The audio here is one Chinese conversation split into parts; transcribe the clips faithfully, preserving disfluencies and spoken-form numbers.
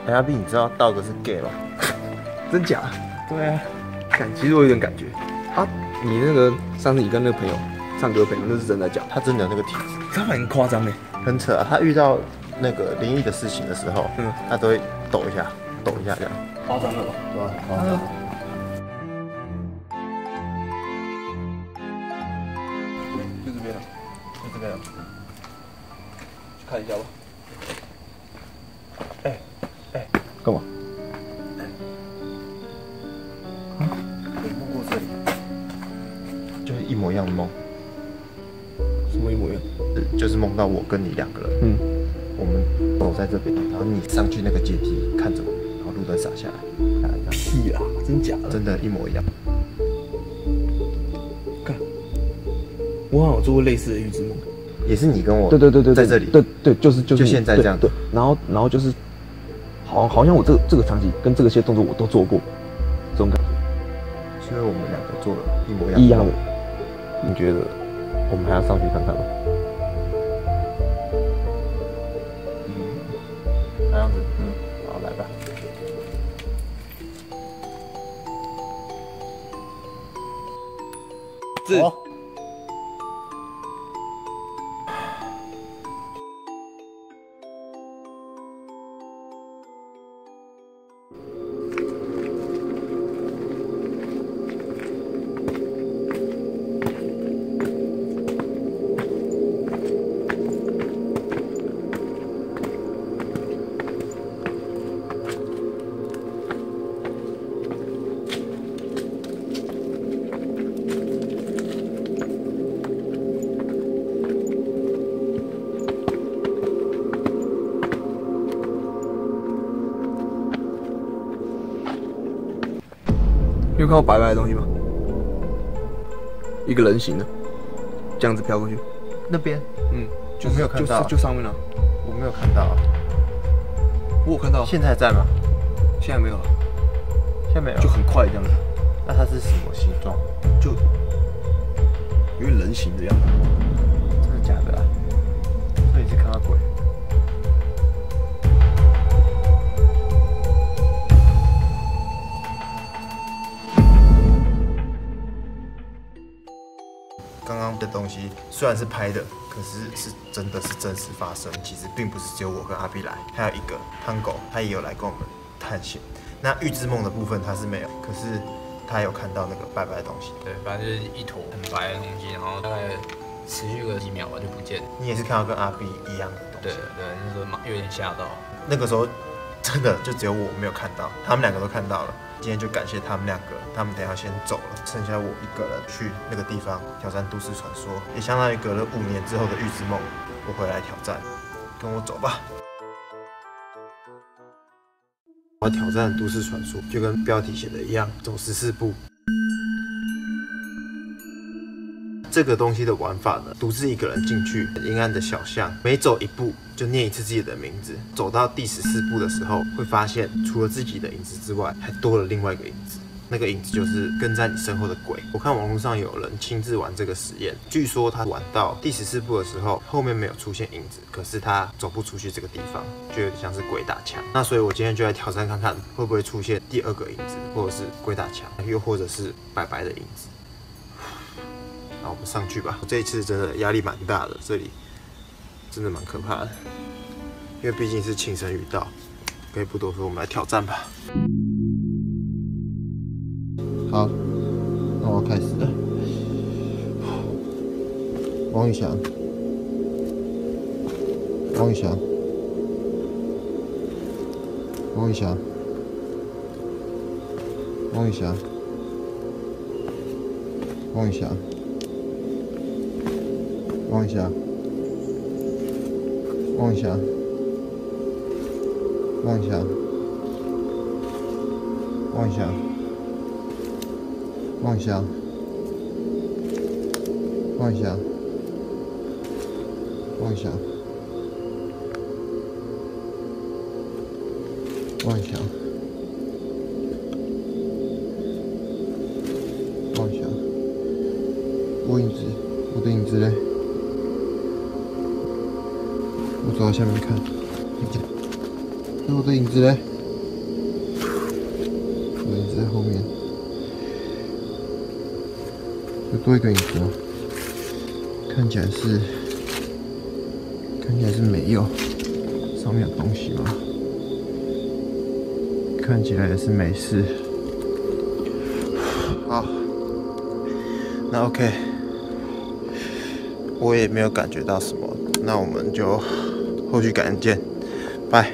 哎，阿 B，你知道道哥是 gay 吗？ 真假？ 对啊， 感其实我有点感觉啊。你那个上次你跟那个朋友唱歌朋友，那是真的假？ 他真的有那个体质， 他蛮夸张的， 很扯啊。他遇到那个灵异的事情的时候，嗯，他都会抖一下，抖一下这样。 夸张了吧？ 对吧？夸张。 就这边了， 就这边了， 去看一下吧。 哎哎， 干嘛？ 啊？我梦过这里，就是一模一样的梦。 什么一模一样？ 就是梦到我跟你两个人， 嗯， 我们走在这边，然后你上去那个阶梯看着我，然后路灯洒下来， 屁啦，真假的？ 真的，一模一样。 看，我好像有做过类似的预知梦， 也是你跟我， 对对对对， 在这里， 对对，就是就是就现在这样， 对，然后然后就是，好好像我这个这个场景跟这个些动作我都做过，这种感觉， 所以我们两个做了一模一样一样的。 你觉得我们还要上去看看吗？嗯，这样子，嗯，好，来吧。 这。 哦你有看到白白的东西吗？一个人形的，这样子飘过去。 那边， 嗯， 我没有看到， 就就上面了。 我没有看到， 我有看到。 现在还在吗？ 现在没有了， 现在没有， 就很快这样子。 那它是什么形状？ 就有点人形的样子。 真的假的啊？所以你是看到鬼？刚刚的东西虽然是拍的，可是是真的是真实发生。其实并不是只有我跟阿 B 来，还有一个汤狗，他也有来跟我们探险。那预知梦的部分他是没有，可是他有看到那个白白的东西。 对，反正就是一坨很白的东西，然后大概持续个几秒吧就不见了。 你也是看到跟阿 B 一样的东西？ 对对，那时候蛮有点吓到。 那个时候真的就只有我没有看到，他们两个都看到了。今天就感谢他们两个，他们等一下先走了，剩下我一个人去那个地方挑战都市传说，也相当于隔了五年之后的预知梦，我回来挑战，跟我走吧。我要挑战都市传说，就跟标题写的一样，走十四步。这个东西的玩法呢，独自一个人进去阴暗的小巷，每走一步就念一次自己的名字。走到第十四步的时候，会发现除了自己的影子之外，还多了另外一个影子。那个影子就是跟在你身后的鬼。我看网络上有人亲自玩这个实验，据说他玩到第十四步的时候，后面没有出现影子，可是他走不出去这个地方，就有点像是鬼打墙。那所以我今天就来挑战看看，会不会出现第二个影子，或者是鬼打墙，又或者是白白的影子。好，我们上去吧。这一次真的压力蛮大的，这里真的蛮可怕的，因为毕竟是亲身遇到。可以不多说，我们来挑战吧。好，那我开始了。王宇翔，王宇翔，王宇翔，王宇翔，王宇翔。望一下，望一下，望一下，望一下，望一下，望一下，望一下，望一下，望一下，我影子，我的影子嘞？我走到下面看，我的影子嘞？ 子在后面，有多一个影子吗？看起来是，看起来是没有。上面有东西吗？看起来也是没事。好，那 OK， 我也没有感觉到什么，那我们就后续感见，拜。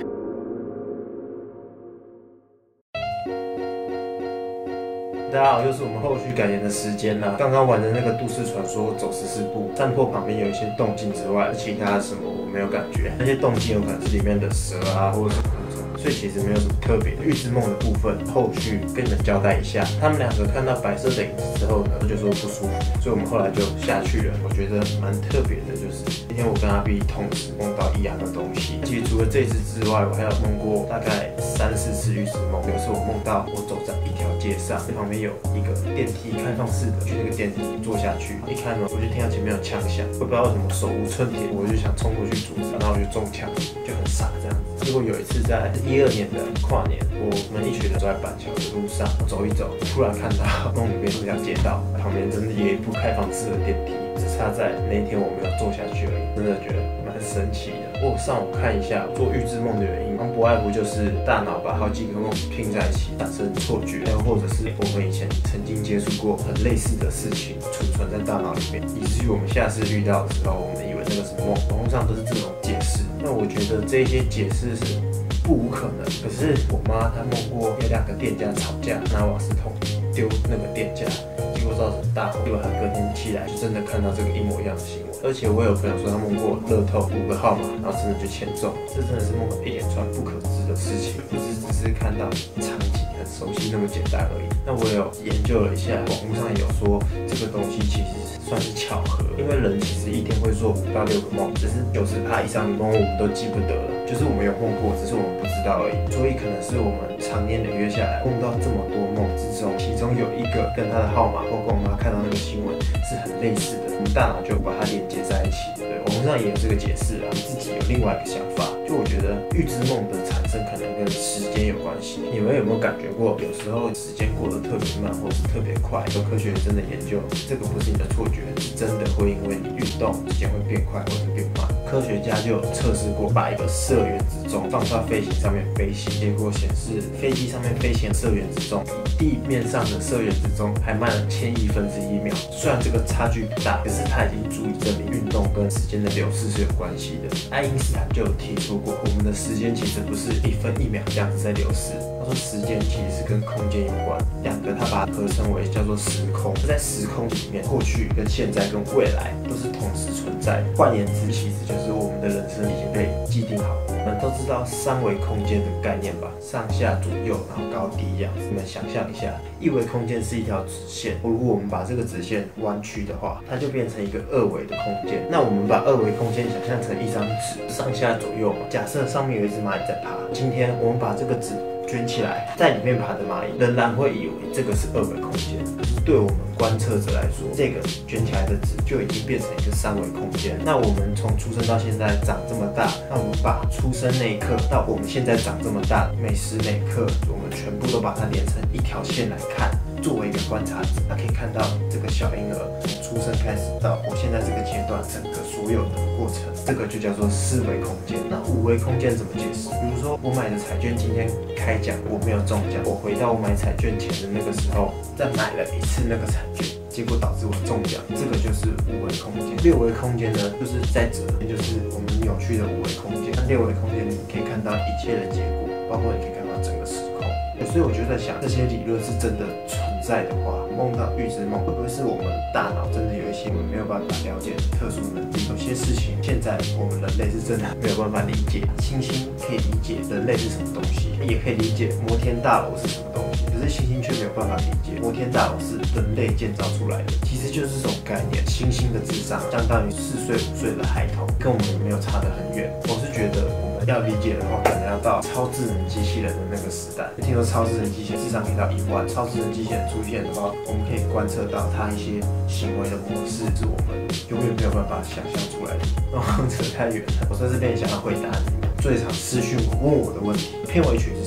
大家好，又是我们后续感言的时间啦。刚刚玩的那个都市传说走十四步，山坡旁边有一些动静之外，其他的什么我没有感觉。那些动静有可能是里面的蛇啊，或者是昆虫，所以其实没有什么特别的。预知梦的部分，后续跟你们交代一下。他们两个看到白色的影子之后呢，就说不舒服，所以我们后来就下去了。我觉得蛮特别的，就是今天我跟阿 B 同时梦到一样的东西。其实除了这次之外，我还有梦过大概三四次预知梦。有时候我梦到我走在一条街上，旁边有一个电梯开放式的，去那个电梯坐下去，一开门我就听到前面有枪响，我不知道为什么手无寸铁，我就想冲过去阻止，然后我就中枪，就很傻这样子。结果有一次在一二年的跨年，我们一群人走在板桥的路上，我走一走，突然看到梦里面这条街道旁边真的有一部开放式的电梯，只差在那一天我没有坐下去而已，真的觉得蛮神奇的。我上网看一下做预知梦的原因，不外乎就是大脑把好几个梦拼在一起，产生错觉，又或者是我们以前曾经接触过很类似的事情储存在大脑里面，以至于我们下次遇到的时候，我们以为那个是梦。网络上都是这种解释，那我觉得这些解释是不无可能。可是我妈她梦过有两个店家吵架，拿瓦斯桶丢那个店家，结果造成大火，结果她隔天起来就真的看到这个一模一样的新闻。而且我有朋友说他梦过乐透五个号码，然后真的就签中，这真的是梦到一连串不可知的事情，不是只是看到场景很熟悉那么简单而已。那我有研究了一下，网络上有说这个东西其实算是巧合，因为人其实一天会做五到六个梦，只是九十趴以上的梦我们都记不得了，就是我们有梦过，只是我们不知道而已。所以可能是我们常年累月下来梦到这么多梦之中，其中有一个跟他的号码或跟我妈看到那个新闻是很类似的，我们大脑就把它连接在一起。对，网络上也有这个解释啊，自己有另外一个想法。就我觉得预知梦的产生可能跟时间有关系。你们有没有感觉过，有时候时间过得特别慢，或是特别快？有科学真的研究，这个不是你的错觉，是真的会因为你运动，时间会变快或是变慢。科学家就有测试过，把一个射原子钟放到飞行上面飞行，结果显示飞机上面飞行的射原子钟比地面上的射原子钟还慢了千亿分之一秒。虽然这个差距不大，可是它已经足以证明运动跟时间的流逝是有关系的。爱因斯坦就有提出过，我们的时间其实不是一分一秒这样子在流逝。他说时间其实是跟空间有关，两个他把它合称为叫做时空。在时空里面，过去跟现在跟未来都是同时存在的。换言之，其实就是我们的人生已经被既定好。我们都知道三维空间的概念吧？上下左右，然后高低这样子。你们想象一下，一维空间是一条直线，如果我们把这个直线弯曲的话，它就变成一个二维的空间。那我们把二维空间想象成一张纸，上下左右嘛。假设上面有一只蚂蚁在爬，今天我们把这个纸卷起来，在里面爬的蚂蚁仍然会以为这个是二维空间，可是对我们观测者来说，这个卷起来的纸就已经变成一个三维空间。那我们从出生到现在长这么大，那我们把出生那一刻到我们现在长这么大，每时每刻我们全部都把它连成一条线来看。作为一个观察者，他可以看到这个小婴儿从出生开始到我现在这个阶段整个所有的过程，这个就叫做四维空间。那五维空间怎么解释？比如说我买的彩券今天开奖，我没有中奖，我回到我买彩券前的那个时候，再买了一次那个彩券，结果导致我中奖，这个就是五维空间。六维空间呢，就是在这，也就是我们扭曲的五维空间。那六维空间你可以看到一切的结果，包括你可以看到整个时空。所以我就在想，这些理论是真的存在的话，梦到预知梦会不会是我们大脑真的有一些我们没有办法了解的特殊能力？有些事情现在我们人类是真的没有办法理解。星星可以理解人类是什么东西，也可以理解摩天大楼是什么东西，可是星星却没有办法理解摩天大楼是人类建造出来的。其实就是这种概念，星星的智商相当于四岁五岁的孩童，跟我们没有差得很远。我是觉得我们要理解的话，可能要到超智能机器人的那个时代。听说超智能机器人智商可以到一万，超智能机器人出现的话，我们可以观测到它一些行为的模式，是我们永远没有办法想象出来的。然后扯太远了，我在这边想要回答你们最常私讯我问我的问题。片尾曲是什么？我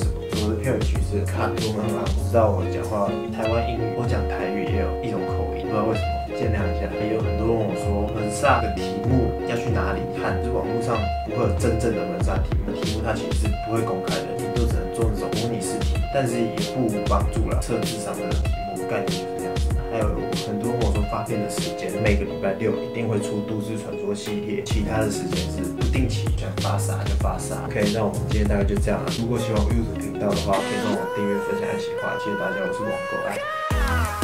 我的片尾曲是卡多妈妈，我知道我讲话台湾英语，我讲台语也有一种口音，不知道为什么，见谅一下。也有很多人问我说，门萨的题目要去哪里看？就是网络上不会有真正的门萨题目，题目它其实是不会公开的，你就只能做那种模拟试题，但是也不无帮助啦。测试上的题目概念就是这样子。还有很多人问我说发片的时间，每个礼拜六一定会出都市传说系列，其他的时间是不定期，想发啥就发啥。OK， 那我们今天大概就这样了。如果喜欢我 YouTube 频道的话，可以帮我订阅、分享、一起话，谢谢大家，我是网购爱。